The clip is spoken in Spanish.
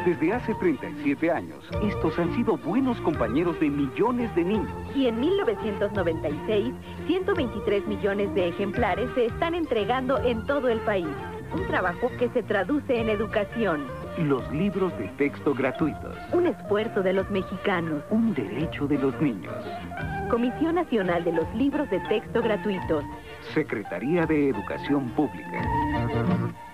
Desde hace 37 años, estos han sido buenos compañeros de millones de niños. Y en 1996, 123 millones de ejemplares se están entregando en todo el país. Un trabajo que se traduce en educación. Los libros de texto gratuitos. Un esfuerzo de los mexicanos. Un derecho de los niños. Comisión Nacional de los Libros de Texto Gratuitos. Secretaría de Educación Pública.